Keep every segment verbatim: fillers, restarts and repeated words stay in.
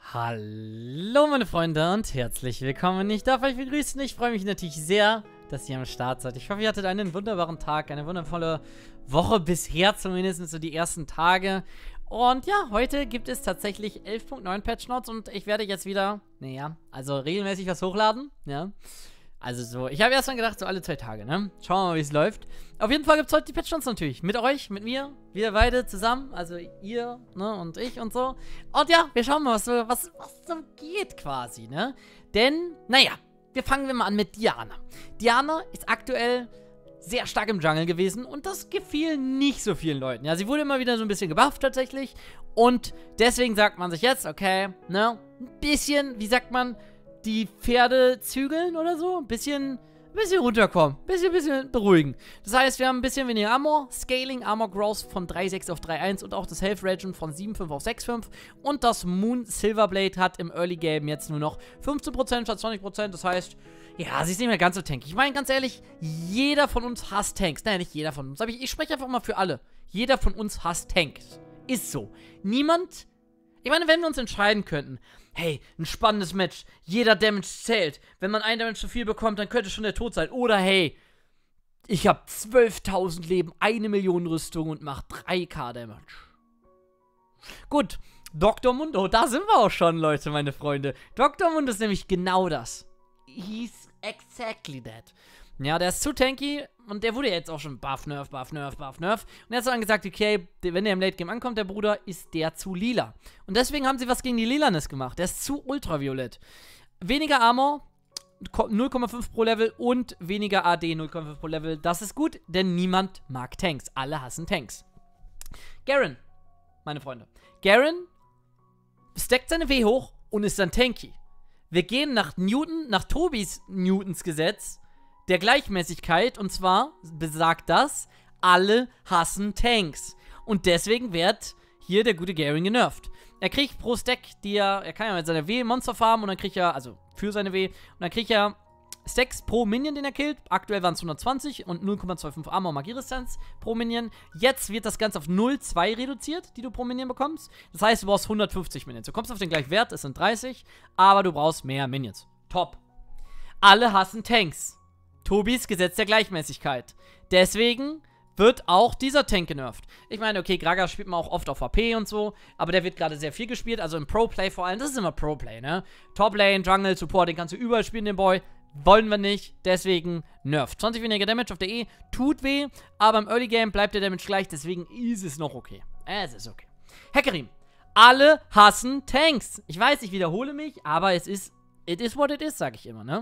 Hallo meine Freunde und herzlich willkommen. Ich darf euch begrüßen. Ich freue mich natürlich sehr, dass ihr am Start seid. Ich hoffe, ihr hattet einen wunderbaren Tag, eine wundervolle Woche bisher, zumindest so die ersten Tage. Und ja, heute gibt es tatsächlich elf Punkt neun Patch Notes und ich werde jetzt wieder, naja, also regelmäßig was hochladen, ja. Also so, ich habe erst mal gedacht, so alle zwei Tage, ne? Schauen wir mal, wie es läuft. Auf jeden Fall gibt es heute die Patch Notes natürlich. Mit euch, mit mir, wir beide zusammen. Also ihr, ne, und ich und so. Und ja, wir schauen mal, was so, was, was so geht quasi, ne? Denn, naja, wir fangen wir mal an mit Diana. Diana ist aktuell sehr stark im Jungle gewesen und das gefiel nicht so vielen Leuten. Ja, sie wurde immer wieder so ein bisschen gebufft tatsächlich. Und deswegen sagt man sich jetzt, okay, ne, ein bisschen, wie sagt man, die Pferde zügeln oder so, ein bisschen, ein bisschen runterkommen, ein bisschen, bisschen beruhigen. Das heißt, wir haben ein bisschen weniger Armor, Scaling, Armor Growth von drei Komma sechs auf drei Komma eins und auch das Health Regen von sieben Komma fünf auf sechs Komma fünf und das Moon Silverblade hat im Early Game jetzt nur noch fünfzehn Prozent statt zwanzig Prozent, das heißt, ja, sie ist nicht mehr ganz so tanky. Ich meine, ganz ehrlich, jeder von uns hasst Tanks. Nein, nicht jeder von uns, aber ich, ich spreche einfach mal für alle. Jeder von uns hasst Tanks. Ist so. Niemand, ich meine, wenn wir uns entscheiden könnten, hey, ein spannendes Match, jeder Damage zählt. Wenn man ein Damage zu viel bekommt, dann könnte schon der Tod sein. Oder hey, ich habe zwölftausend Leben, eine Million Rüstung und mache drei K Damage. Gut, Doktor Mundo, da sind wir auch schon, Leute, meine Freunde. Doktor Mundo ist nämlich genau das. He's exactly that. Ja, der ist zu tanky und der wurde jetzt auch schon Buff, Nerf, Buff, Nerf, Buff, Nerf. Und jetzt hat man gesagt, okay, wenn der im Late Game ankommt, der Bruder, ist der zu lila. Und deswegen haben sie was gegen die Lilanes gemacht. Der ist zu ultraviolett. Weniger Armor, null Komma fünf pro Level und weniger A D, null Komma fünf pro Level. Das ist gut, denn niemand mag Tanks. Alle hassen Tanks. Garen, meine Freunde. Garen stackt seine W hoch und ist dann tanky. Wir gehen nach Newton, nach Tobis Newtons Gesetz der Gleichmäßigkeit, und zwar besagt das, alle hassen Tanks. Und deswegen wird hier der gute Garen genervt. Er kriegt pro Stack, die er, er kann ja mit seiner W Monster farmen und dann kriegt er, also für seine W, und dann kriegt er Stacks pro Minion, den er killt. Aktuell waren es hundertzwanzig und null Komma fünfundzwanzig Armor Magieresistenz pro Minion. Jetzt wird das Ganze auf null Komma zwei reduziert, die du pro Minion bekommst. Das heißt, du brauchst hundertfünfzig Minions. Du kommst auf den gleichen Wert, es sind dreißig, aber du brauchst mehr Minions. Top. Alle hassen Tanks. Tobis Gesetz der Gleichmäßigkeit. Deswegen wird auch dieser Tank genervt. Ich meine, okay, Gragas spielt man auch oft auf H P und so, aber der wird gerade sehr viel gespielt, also im Pro-Play vor allem. Das ist immer Pro-Play, ne? Top-Lane, Jungle, Support, den kannst du überall spielen, den Boy. Wollen wir nicht, deswegen nervt. zwanzig weniger Damage auf der E, tut weh, aber im Early Game bleibt der Damage gleich, deswegen ist es noch okay. Es ist okay. Hecarim. Alle hassen Tanks. Ich weiß, ich wiederhole mich, aber es ist, it is what it is, sag ich immer, ne?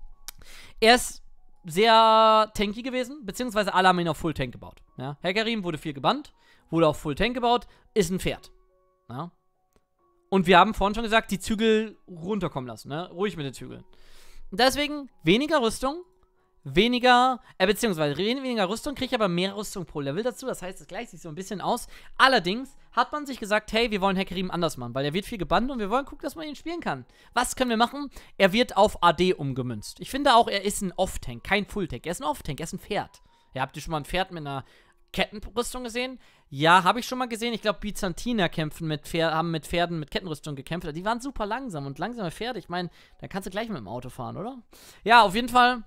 Er ist sehr tanky gewesen, beziehungsweise alle haben ihn auf Full Tank gebaut. Ja? Hecarim wurde viel gebannt, wurde auf Full Tank gebaut, ist ein Pferd. Ja? Und wir haben vorhin schon gesagt, die Zügel runterkommen lassen, ne? Ruhig mit den Zügeln. Deswegen weniger Rüstung, weniger, äh, beziehungsweise weniger Rüstung, kriege ich aber mehr Rüstung pro Level dazu. Das heißt, es gleicht sich so ein bisschen aus. Allerdings hat man sich gesagt, hey, wir wollen Hecarim anders machen, weil er wird viel gebannt und wir wollen gucken, dass man ihn spielen kann. Was können wir machen? Er wird auf A D umgemünzt. Ich finde auch, er ist ein Off-Tank, kein Full-Tank. Er ist ein Off-Tank, er ist ein Pferd. Ja, habt ihr schon mal ein Pferd mit einer Kettenrüstung gesehen? Ja, habe ich schon mal gesehen. Ich glaube, Byzantiner kämpfen mit Pferd, haben mit Pferden mit Kettenrüstung gekämpft. Die waren super langsam und langsame Pferde. Ich meine, da kannst du gleich mit dem Auto fahren, oder? Ja, auf jeden Fall.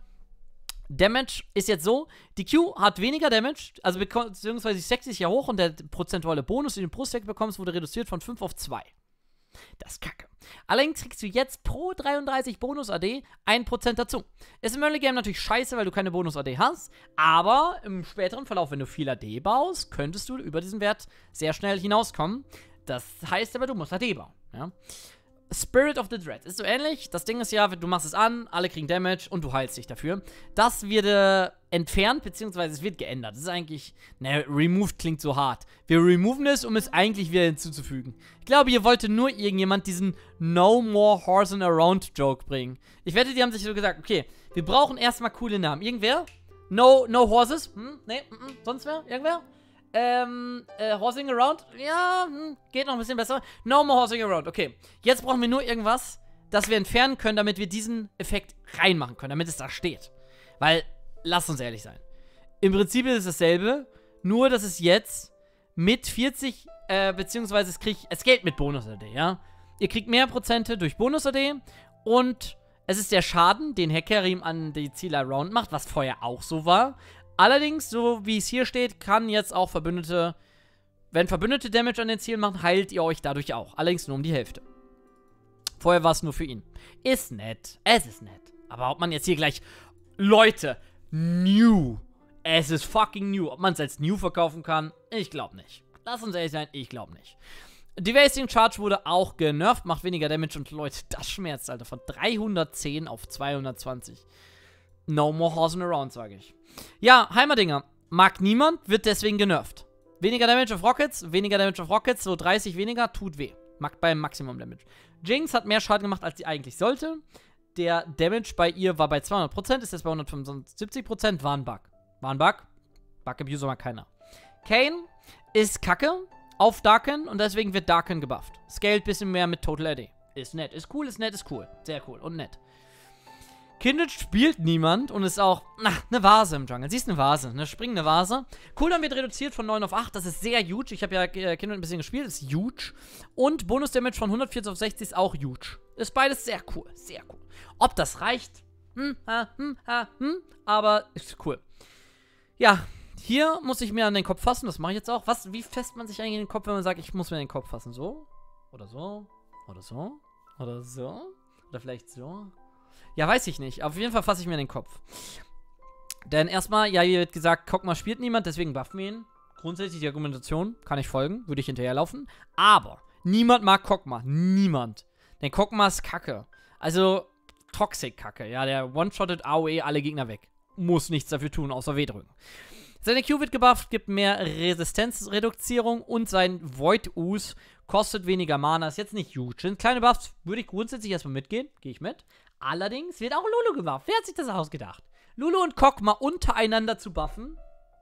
Damage ist jetzt so, die Q hat weniger Damage, also beziehungsweise die Stack sich ja hoch und der prozentuale Bonus, den du pro Stack bekommst, wurde reduziert von fünf auf zwei. Das ist kacke. Allerdings kriegst du jetzt pro dreiunddreißig Bonus-A D ein Prozent dazu. Ist im Early Game natürlich scheiße, weil du keine Bonus-A D hast, aber im späteren Verlauf, wenn du viel A D baust, könntest du über diesen Wert sehr schnell hinauskommen. Das heißt aber, du musst A D bauen, ja. Spirit of the Dread ist so ähnlich. Das Ding ist ja, du machst es an, alle kriegen Damage und du heilst dich dafür. Das wird äh, entfernt, beziehungsweise es wird geändert. Das ist eigentlich, ne, removed klingt so hart. Wir removen es, um es eigentlich wieder hinzuzufügen. Ich glaube, hier wollte nur irgendjemand diesen No More Horsing Around Joke bringen. Ich wette, die haben sich so gesagt, okay, wir brauchen erstmal coole Namen. Irgendwer? No, no Horses? Hm? Ne, mm, mm. Sonst wer? Irgendwer? Ähm, äh, Horsing Around? Ja, hm, geht noch ein bisschen besser. No more Horsing Around, okay. Jetzt brauchen wir nur irgendwas, das wir entfernen können, damit wir diesen Effekt reinmachen können, damit es da steht. Weil, lasst uns ehrlich sein. Im Prinzip ist es dasselbe, nur dass es jetzt mit vierzig, äh, beziehungsweise es kriegt, es geht mit Bonus-A D, ja? Ihr kriegt mehr Prozente durch Bonus-A D. Und es ist der Schaden, den Hecarim an die Ziele around macht, was vorher auch so war. Allerdings, so wie es hier steht, kann jetzt auch Verbündete, wenn Verbündete Damage an den Zielen machen, heilt ihr euch dadurch auch. Allerdings nur um die Hälfte. Vorher war es nur für ihn. Ist nett. Es ist nett. Aber ob man jetzt hier gleich... Leute, new. Es ist fucking new. Ob man es als new verkaufen kann, ich glaube nicht. Lass uns ehrlich sein, ich glaube nicht. Devastating Charge wurde auch genervt, macht weniger Damage und Leute, das schmerzt, Alter. Von dreihundertzehn auf zweihundertzwanzig. No more horsing around, sage ich. Ja, Heimerdinger. Mag niemand, wird deswegen genervt. Weniger Damage auf Rockets, weniger Damage auf Rockets, so dreißig weniger, tut weh. Mag beim Maximum Damage. Jinx hat mehr Schaden gemacht, als sie eigentlich sollte. Der Damage bei ihr war bei zweihundert Prozent, ist jetzt bei hundertfünfundsiebzig Prozent, war ein Bug. War ein Bug. Bug-Abuser mag keiner. Kayn ist kacke auf Darken und deswegen wird Darken gebufft. Scaled ein bisschen mehr mit Total A D. Ist nett, ist cool, ist nett, ist cool. Sehr cool und nett. Kindred spielt niemand und ist auch, na, eine Vase im Jungle. Sie ist eine Vase, eine springende Vase. Cooldown wird reduziert von neun auf acht, das ist sehr huge. Ich habe ja äh, Kindred ein bisschen gespielt, ist huge. Und Bonus-Damage von hundertvierzig auf sechzig ist auch huge. Ist beides sehr cool, sehr cool. Ob das reicht? Hm, ha, hm, ha, hm, aber ist cool. Ja, hier muss ich mir an den Kopf fassen, das mache ich jetzt auch. Was, wie fest man sich eigentlich in den Kopf, wenn man sagt, ich muss mir den Kopf fassen? So? Oder so? Oder so? Oder so? Oder vielleicht so? Ja, weiß ich nicht. Auf jeden Fall fasse ich mir den Kopf. Denn erstmal, ja, hier wird gesagt, Kog'Maw spielt niemand, deswegen buffen wir ihn. Grundsätzlich die Argumentation, kann ich folgen, würde ich hinterherlaufen. Aber niemand mag Kog'Maw. Niemand. Denn Kog'Maw ist Kacke. Also, Toxic-Kacke. Ja, der one-shottet A O E alle Gegner weg. Muss nichts dafür tun, außer W drücken. Seine Q wird gebufft, gibt mehr Resistenzreduzierung und sein Void-Ooze kostet weniger Mana. Ist jetzt nicht huge. Sind kleine Buffs, würde ich grundsätzlich erstmal mitgehen. Gehe ich mit. Allerdings wird auch Lulu gebufft. Wer hat sich das ausgedacht? Lulu und Kog'Maw untereinander zu buffen?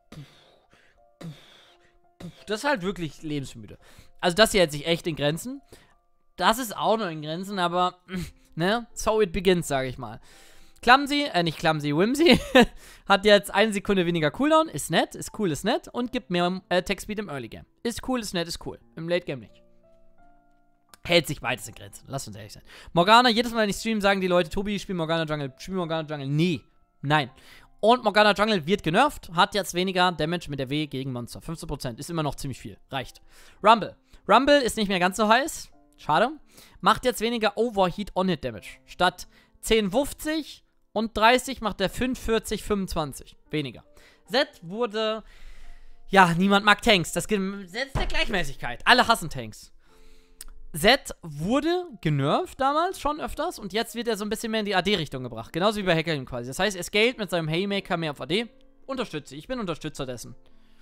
Das ist halt wirklich lebensmüde. Also das hier hält sich echt in Grenzen. Das ist auch noch in Grenzen, aber ne? So it begins, sage ich mal. Clumsy, äh, nicht Clumsy, Whimsy, hat jetzt eine Sekunde weniger Cooldown, ist nett, ist cool, ist nett und gibt mehr äh, Attack Speed im Early Game. Ist cool, ist nett, ist cool. Im Late Game nicht. Hält sich beides in Grenzen, lass uns ehrlich sein. Morgana, jedes Mal, wenn ich stream, sagen die Leute, Tobi, spiel Morgana Jungle, spiel Morgana Jungle. Nee, nein. Und Morgana Jungle wird genervt, hat jetzt weniger Damage mit der W gegen Monster. fünfzehn Prozent, ist immer noch ziemlich viel, reicht. Rumble. Rumble ist nicht mehr ganz so heiß, schade. Macht jetzt weniger Overheat On-Hit Damage. Statt zehn fünfzig und dreißig macht er fünfundvierzig, fünfundzwanzig. Weniger. Zed wurde... Ja, niemand mag Tanks. Das Gesetz der Gleichmäßigkeit. Alle hassen Tanks. Zed wurde genervt damals schon öfters und jetzt wird er so ein bisschen mehr in die A D-Richtung gebracht. Genauso wie bei Hecarim quasi. Das heißt, er scaled mit seinem Haymaker mehr auf A D. Unterstütze. Ich bin Unterstützer dessen.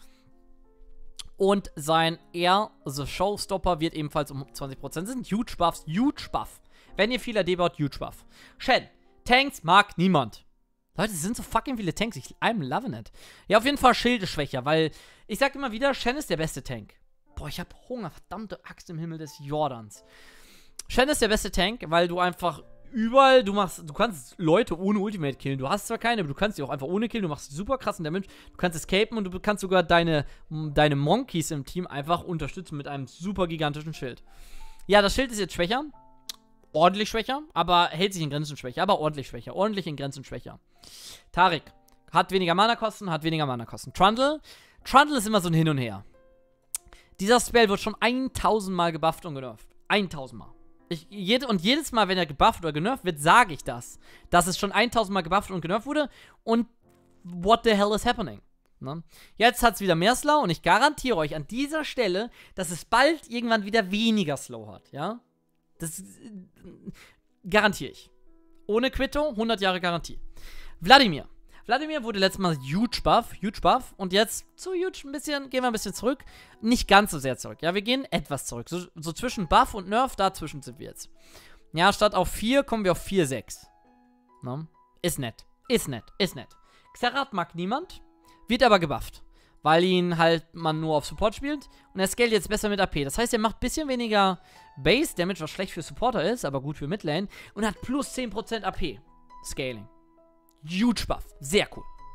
Und sein Air, The Showstopper, wird ebenfalls um zwanzig Prozent. Das sind huge Buffs. Huge Buff. Wenn ihr viel A D baut, huge Buff. Shen. Tanks mag niemand. Leute, es sind so fucking viele Tanks. Ich, I'm loving it. Ja, auf jeden Fall Schild ist schwächer, weil ich sag immer wieder, Shen ist der beste Tank. Boah, ich hab Hunger. Verdammte Axt im Himmel des Jordans. Shen ist der beste Tank, weil du einfach überall, du machst, du kannst Leute ohne Ultimate killen. Du hast zwar keine, aber du kannst sie auch einfach ohne killen. Du machst super krassen Damage. Du kannst escapen und du kannst sogar deine, deine Monkeys im Team einfach unterstützen mit einem super gigantischen Schild. Ja, das Schild ist jetzt schwächer. Ordentlich schwächer, aber hält sich in Grenzen schwächer. Aber ordentlich schwächer. Ordentlich in Grenzen schwächer. Taric hat weniger Mana-Kosten, hat weniger Mana-Kosten. Trundle. Trundle ist immer so ein Hin und Her. Dieser Spell wird schon tausend Mal gebufft und genervt. tausend Mal. Ich, jede, und jedes Mal, wenn er gebufft oder genervt wird, sage ich das. Dass es schon tausend Mal gebufft und genervt wurde. Und what the hell is happening? Ne? Jetzt hat es wieder mehr Slow und ich garantiere euch an dieser Stelle, dass es bald irgendwann wieder weniger Slow hat. Ja? Das äh, garantiere ich. Ohne Quitto, hundert Jahre Garantie. Wladimir. Wladimir wurde letztes Mal huge Buff, huge Buff. Und jetzt zu huge ein bisschen, gehen wir ein bisschen zurück. Nicht ganz so sehr zurück. Ja, wir gehen etwas zurück. So, so zwischen Buff und Nerf, dazwischen sind wir jetzt. Ja, statt auf vier kommen wir auf vier Komma sechs. Ne? Ist nett. Ist nett. Ist nett. Xerath mag niemand. Wird aber gebufft. Weil ihn halt man nur auf Support spielt. Und er scaled jetzt besser mit A P. Das heißt, er macht ein bisschen weniger Base Damage, was schlecht für Supporter ist, aber gut für Midlane. Und hat plus zehn Prozent A P. Scaling. Huge Buff. Sehr cool.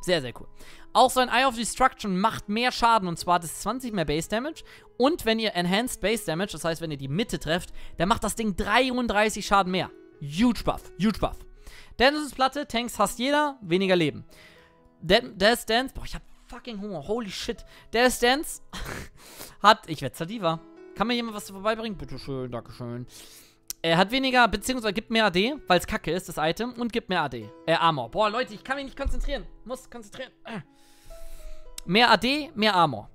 Sehr, sehr cool. Auch sein Eye of Destruction macht mehr Schaden, und zwar das zwanzig mehr Base Damage. Und wenn ihr Enhanced Base Damage, das heißt, wenn ihr die Mitte trefft, dann macht das Ding dreiunddreißig Schaden mehr. Huge Buff, huge Buff. Dennis Platte, Tanks hasst jeder, weniger Leben. Death Dance, boah, ich hab fucking Hunger, holy shit. Death Dance hat, ich werde Diva. Kann mir jemand was vorbeibringen? Bitteschön, dankeschön. Er hat weniger, beziehungsweise gibt mehr A D, weil es kacke ist, das Item, und gibt mehr A D. Äh, Armor. Boah, Leute, ich kann mich nicht konzentrieren. Muss konzentrieren. Äh. Mehr A D, mehr Armor.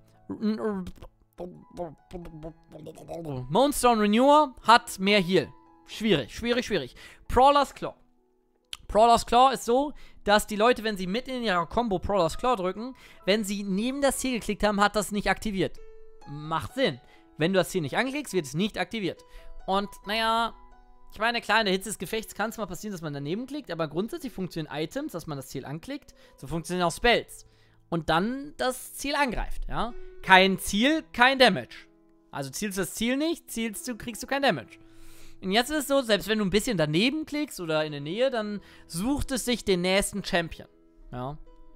Moonstone Renewer hat mehr Heal. Schwierig, schwierig, schwierig. Prowler's Claw. Prowler's Claw ist so, dass die Leute, wenn sie mit in ihrer Combo Prowler's Claw drücken, wenn sie neben das Ziel geklickt haben, hat das nicht aktiviert. Macht Sinn. Wenn du das Ziel nicht anklickst, wird es nicht aktiviert. Und, naja, ich meine, klar, in der Hitze des Gefechts kann es mal passieren, dass man daneben klickt, aber grundsätzlich funktionieren Items, dass man das Ziel anklickt, so funktionieren auch Spells. Und dann das Ziel angreift, ja. Kein Ziel, kein Damage. Also zielst du das Ziel nicht, zielst du, kriegst du kein Damage. Und jetzt ist es so, selbst wenn du ein bisschen daneben klickst oder in der Nähe, dann sucht es sich den nächsten Champion, ja.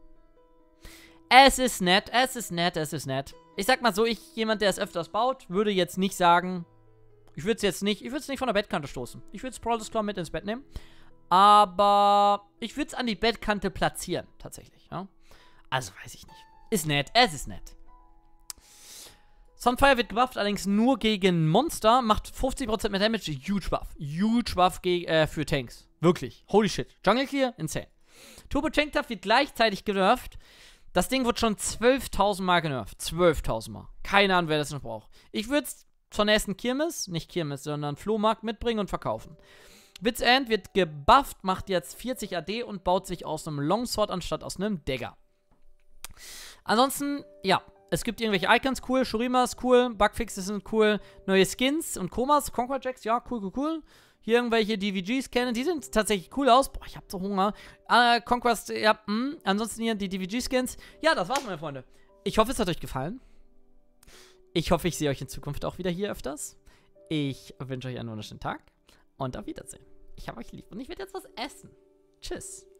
Es ist nett, es ist nett, es ist nett. Ich sag mal so, ich, jemand, der es öfters baut, würde jetzt nicht sagen, ich würde es jetzt nicht, ich würde es nicht von der Bettkante stoßen. Ich würde es Prowler's Claw mit ins Bett nehmen. Aber ich würde es an die Bettkante platzieren, tatsächlich, ja. Also, weiß ich nicht. Ist nett, es ist nett. Sunfire wird gebufft, allerdings nur gegen Monster, macht fünfzig Prozent mehr Damage, huge Buff. Huge Buff äh, für Tanks. Wirklich. Holy shit. Jungle Clear, insane. Turbo Tanktop wird gleichzeitig genervt. Das Ding wird schon zwölftausend Mal genervt. zwölftausend Mal. Keine Ahnung, wer das noch braucht. Ich würde es zur nächsten Kirmes, nicht Kirmes, sondern Flohmarkt mitbringen und verkaufen. Witz End wird gebufft, macht jetzt vierzig A D und baut sich aus einem Longsword anstatt aus einem Dagger. Ansonsten, ja, es gibt irgendwelche Icons, cool, Shurimas, cool, Bugfixes sind cool, neue Skins und Komas, Conquer Jacks, ja, cool, cool, cool. Hier irgendwelche D V Gs kennen, die sehen tatsächlich cool aus. Boah, ich hab so Hunger. Äh, Conquest, ja, mh. Ansonsten hier die D V G-Skins. Ja, das war's, meine Freunde. Ich hoffe, es hat euch gefallen. Ich hoffe, ich sehe euch in Zukunft auch wieder hier öfters. Ich wünsche euch einen wunderschönen Tag und auf Wiedersehen. Ich habe euch lieb und ich werde jetzt was essen. Tschüss.